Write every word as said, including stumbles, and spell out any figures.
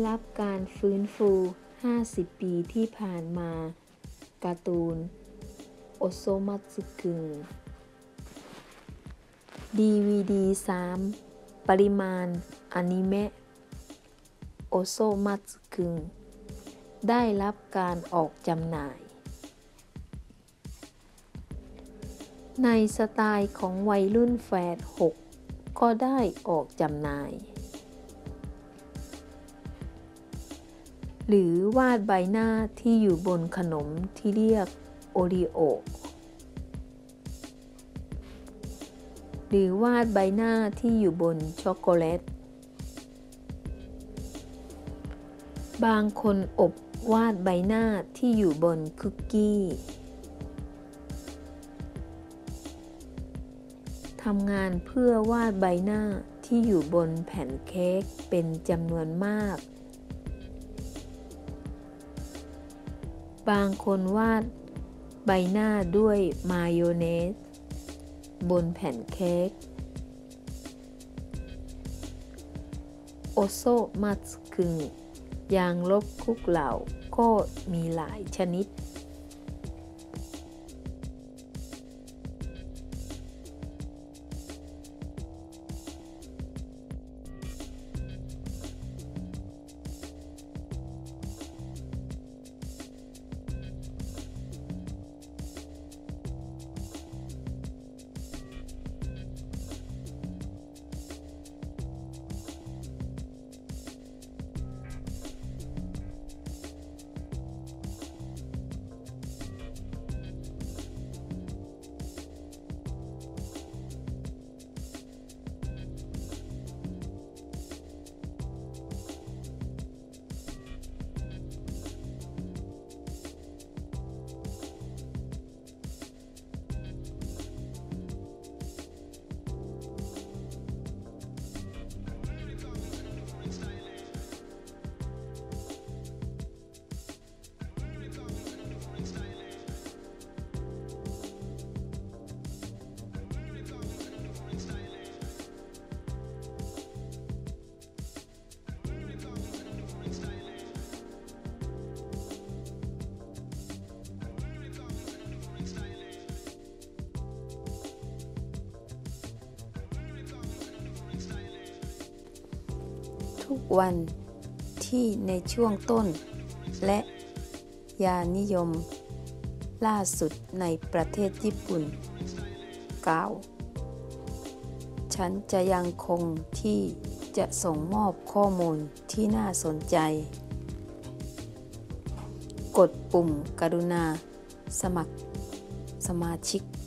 รับการฟื้นฟู ห้าสิบ ปีที่ผ่านมาการ์ตูนโอโซมัตสึกึง ดี วี ดี สาม ปริมาณอนิเมะโอโซมัตสึกึงได้รับการออกจำหน่ายในสไตล์ของวัยรุ่นแฝดหกก็ได้ออกจำหน่ายหรือวาดใบหน้าที่อยู่บนขนมที่เรียกโอริโอหรือวาดใบหน้าที่อยู่บนช็อกโกแลตบางคนอบวาดใบหน้าที่อยู่บนคุกกี้ทำงานเพื่อวาดใบหน้าที่อยู่บนแผ่นเค้กเป็นจำนวนมากบางคนวาดใบหน้าด้วยมายองเนสบนแผ่นเค้กโอโซมัตสึกึงยางลบคุกเหล่าก็มีหลายชนิดทุกวันที่ในช่วงต้นและยานิยมล่าสุดในประเทศญี่ปุ่นกล่าวฉันจะยังคงที่จะส่งมอบข้อมูลที่น่าสนใจกดปุ่มกรุณาสมัครสมาชิก